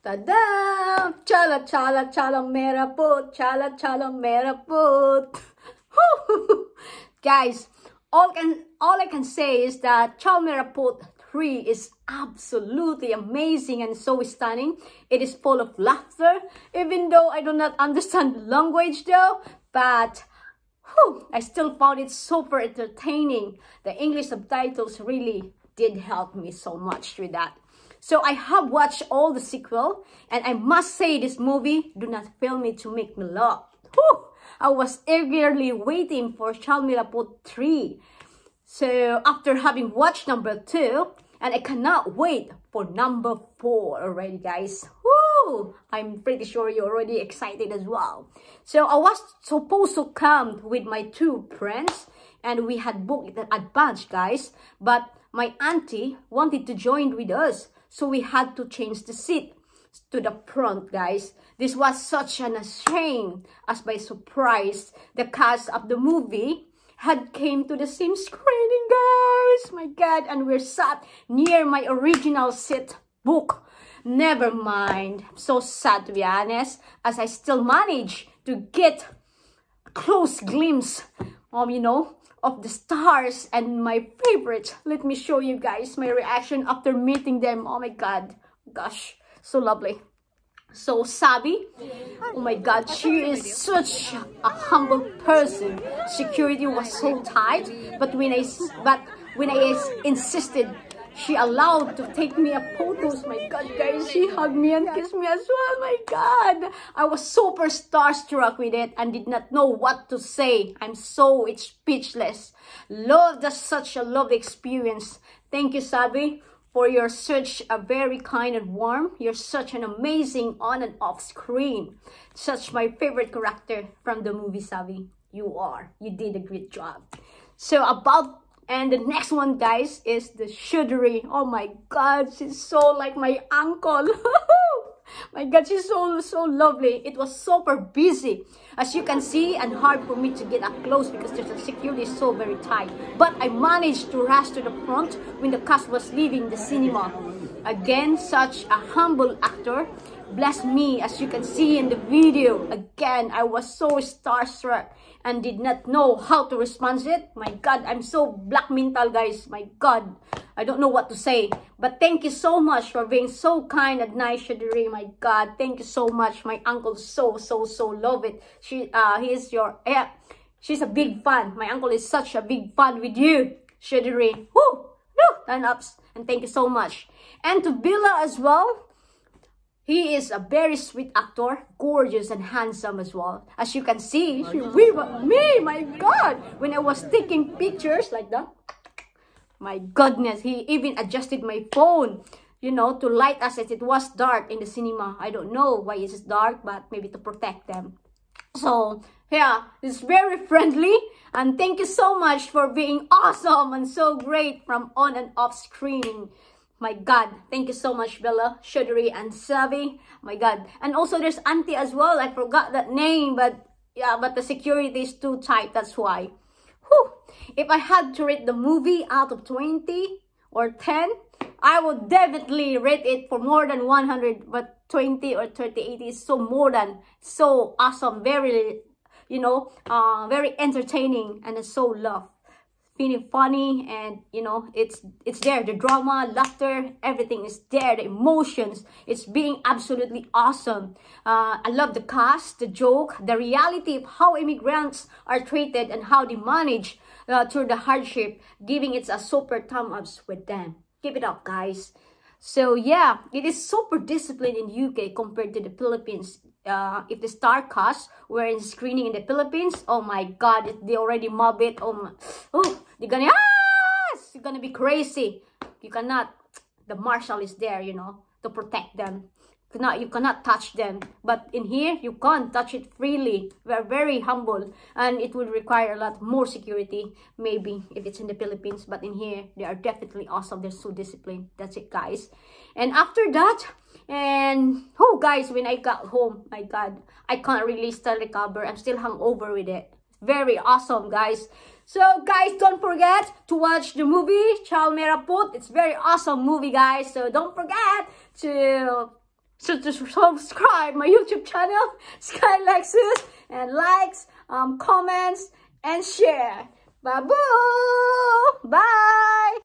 Ta-da! Chala chala chala mera put, chala chala mera put. Guys, all I can say is that Chal Mera Put 3 is absolutely amazing and so stunning. It is full of laughter, even though I do not understand the language though, but I still found it super entertaining. The English subtitles really did help me so much with that. So I have watched all the sequel, and I must say this movie do not fail me to make me laugh. I was eagerly waiting for Chal Mera Put 3. So after having watched number 2, and I cannot wait for number 4 already, guys. Woo! I'm pretty sure you're already excited as well. So I was supposed to come with my 2 friends, and we had booked it in advance, guys. But my auntie wanted to join with us, so we had to change the seat to the front, guys. This was such an shame, as by surprise, the cast of the movie had came to the same screening, guys. My God, and we're sat near my original seat book. Never mind. I'm so sad, to be honest, as I still managed to get a close glimpse of, of the stars and my favorite. Let me show you guys my reaction after meeting them. Oh my God, gosh, so lovely. So Sabi, oh my God, she is such a humble person. Security was so tight, but when I insisted, she allowed to take me a photos. My God, guys, she hugged me and kissed me as well. My God, I was super starstruck with it and did not know what to say. I'm so speechless. That's such a lovely experience. Thank you, Sabi, for your such a very kind and warm. You're such an amazing on and off screen. Such my favorite character from the movie, Sabi. You did a great job. And the next one, guys, is the Shuddery. Oh my God, she's so like my uncle. My God, she's so lovely. It was super busy, as you can see, and hard for me to get up close because the security is so very tight. But I managed to rush to the front when the cast was leaving the cinema. Again, such a humble actor. Bless me, as you can see in the video. Again, I was so starstruck and did not know how to respond to it. My God, I'm so black mental, guys. My God, I don't know what to say. But thank you so much for being so kind and nice, Shuddery. My God, thank you so much. My uncle so love it. She's a big fan. My uncle is such a big fan with you, Shuddery. Woo! Turn ups. And thank you so much. And to Billa as well. He is a very sweet actor, gorgeous and handsome as well. As you can see, me, my God, when I was taking pictures like that, my goodness, he even adjusted my phone, to light us as it was dark in the cinema. I don't know why it's dark, but maybe to protect them. So, yeah, it's very friendly. And thank you so much for being awesome and so great from on and off screening. My God, thank you so much, Bella, Shuddery, and Sabi. My God. And also there's Auntie as well. I forgot that name, but yeah, but the security is too tight, that's why. Whew. If I had to rate the movie out of 20 or 10, I would definitely rate it for more than 100, but 20 or 38 is so awesome, very, very entertaining, and it's so loved. Feeling funny, and it's there, the drama, laughter, everything is there, the emotions, it's being absolutely awesome. I love the cast, the joke, the reality of how immigrants are treated and how they manage through the hardship, giving it a super thumb ups with them. Keep it up, guys. So yeah, it is super disciplined in UK compared to the Philippines. If the star cast were in screening in the Philippines, oh my God, they already mob it. They're gonna be crazy. You cannot, the marshal is there, to protect them. You cannot touch them. But in here, you can't touch it freely. We're very humble, and it would require a lot more security, maybe, if it's in the Philippines. But in here, they are definitely awesome. They're so disciplined. That's it, guys. And after that, guys, when I got home, my God, I can't really still recover. I'm still hungover with it. Very awesome, guys. So, guys, don't forget to watch the movie Chal Mera Put. It's very awesome movie, guys. So, don't forget to So to subscribe my YouTube channel, Sky Lexus, and likes, comments, and share. Bye-bye. Bye.